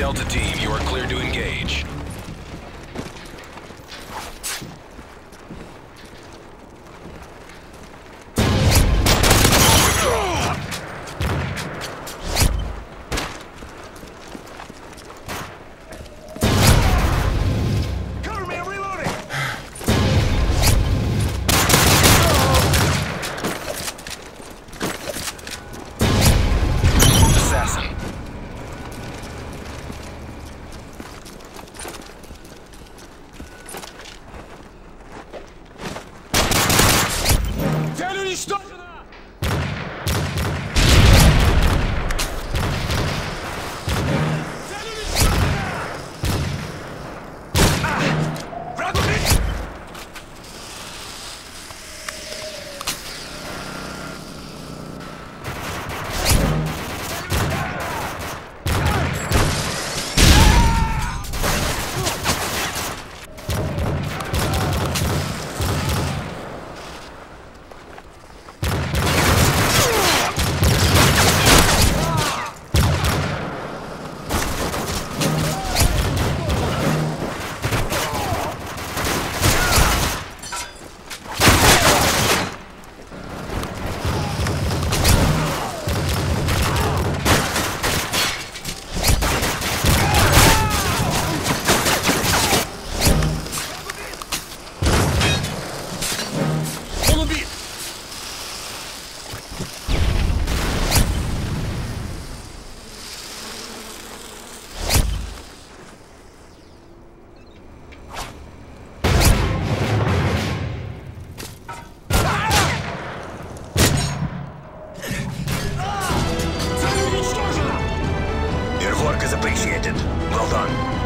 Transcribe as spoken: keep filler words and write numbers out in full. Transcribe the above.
Delta team, you are cleared to engage. Cover me, I'm reloading! Assassin. Цель уничтожена! Цель уничтожена! А! Враг убит! Он убит! Цель уничтожена! Your work is appreciated. Well done.